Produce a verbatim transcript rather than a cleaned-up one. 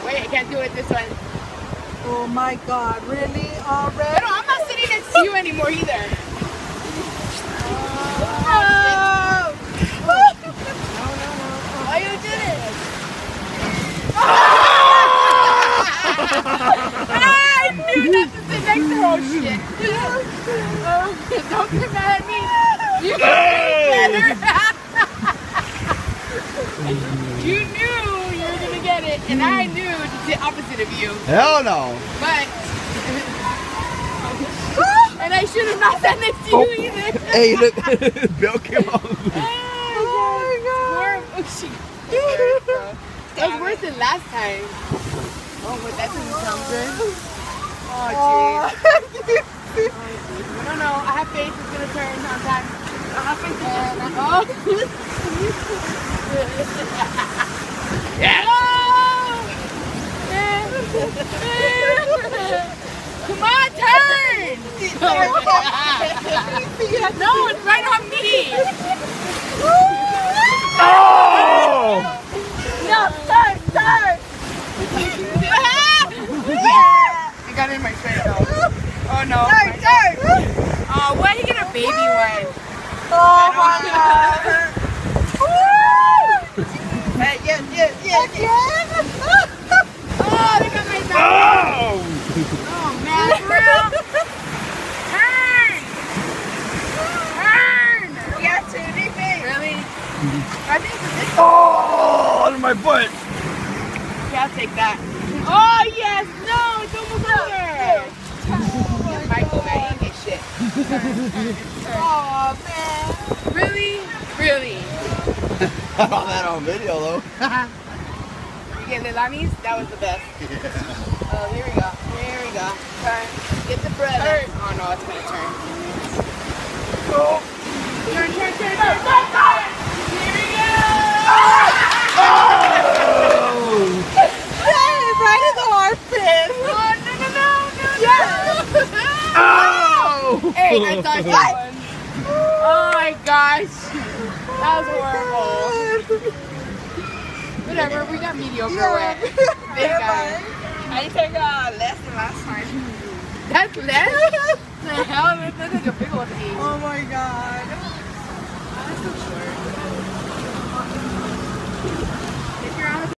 Wait, I can't do it this one. Oh my God, really? Already? No, no, I'm not sitting next to you anymore either. Oh. No, no, no. Why you did it? I knew not to sit next to her. Oh shit. Oh, don't get mad at me. You can do better. You knew you were gonna get it, and I knew to sit opposite of you. Hell no. But and I should have not sat next to you either. Hey, look, Bill came on. Oh my God. Oh, she, that was worse than last time. Oh, but that doesn't sound good. Oh, jeez. Oh, no, no, I have faith it's gonna turn on time. I have faith it's gonna turn. Oh. Yeah. Oh. Come on, turn! No, it's right on me! Oh! No, turn, turn! Yeah! I got it in my face though. Oh no. Turn, turn! Oh, why did you get a baby one? Oh my God! Hey, yes, yes, yes, yes! Oh, they got my back. Oh! Oh man, for real? Turn! Turn! Yeah, to anything. Really? I think it's this. Oh! Under my foot. Yeah, I'll take that. Oh yes! No, it's almost over! Yeah, Michael, man, he ain't shit. Oh man. Really? Really? I saw that on video though. You get the lamis? That was the best. Yeah. Oh, here we go. Here we go. Turn. Get the bread. Turn. Oh no, it's gonna turn. Oh. Turn, turn, turn, turn, turn, turn! Here we go! Oh! Hey, right in the armpit. Oh, no, no, no, no, Yes. Oh! Hey, I thought that one. Oh my gosh. That was horrible. Whatever, we got mediocre wet. Big guy. I think uh, less than last time. That's less? The hell? That's like a big old thing. Oh my God. That's so short.